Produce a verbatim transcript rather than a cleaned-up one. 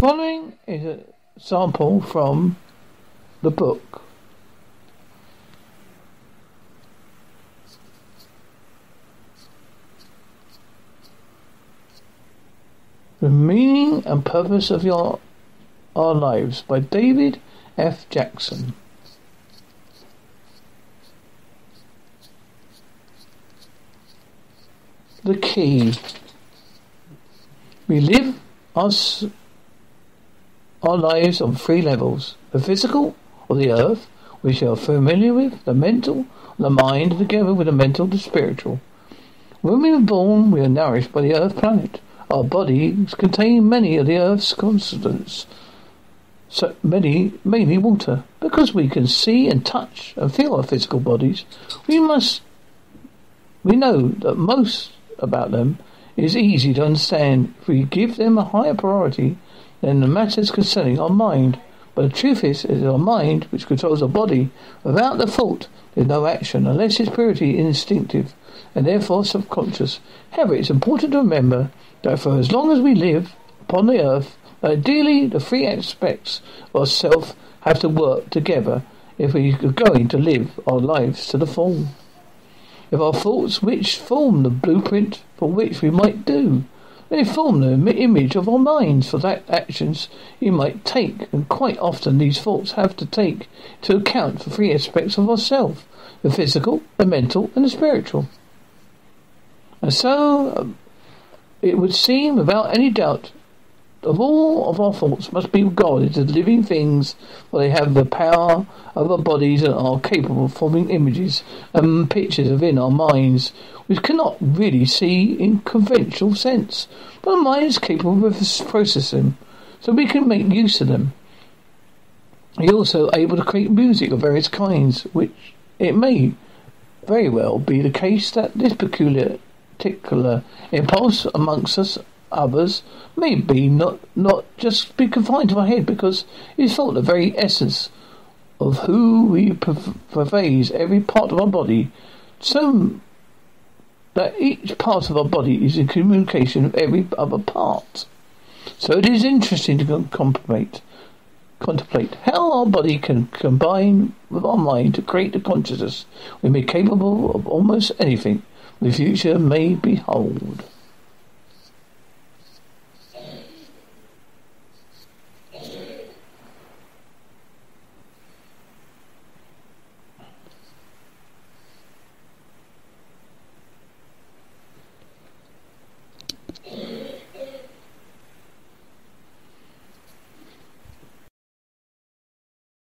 Following is a sample from the book The Meaning and Purpose of Your Our Lives by David F. Jackson. The key. We live us our lives on three levels: the physical, or the earth, which you are familiar with; the mental, the mind, together with the mental, the spiritual. When we are born, we are nourished by the earth planet. Our bodies contain many of the earth's constituents, so many, mainly water. Because we can see and touch and feel our physical bodies, we must, we know that most about them is easy to understand if we give them a higher priority than the matters concerning our mind. But the truth is, it is our mind which controls our body. Without the thought, there is no action, unless its purity is instinctive and therefore subconscious. However, it is important to remember that for as long as we live upon the earth, ideally the three aspects of self have to work together if we are going to live our lives to the full. If our thoughts, which form the blueprint for which we might do, they form the image of our minds for that actions you might take, and quite often these thoughts have to take to account for three aspects of ourself: the physical, the mental, and the spiritual. And so um, it would seem, without any doubt, of all of our thoughts must be regarded as living things, for they have the power of our bodies and are capable of forming images and pictures within our minds, which cannot really see in conventional sense, but our mind is capable of processing, so we can make use of them. We are also able to create music of various kinds, which it may very well be the case that this peculiar particular impulse amongst us others may be not not just be confined to our head, because it is thought the very essence of who we pervades every part of our body, so that each part of our body is in communication with every other part. So it is interesting to contemplate contemplate how our body can combine with our mind to create the consciousness we may be capable of almost anything the future may behold.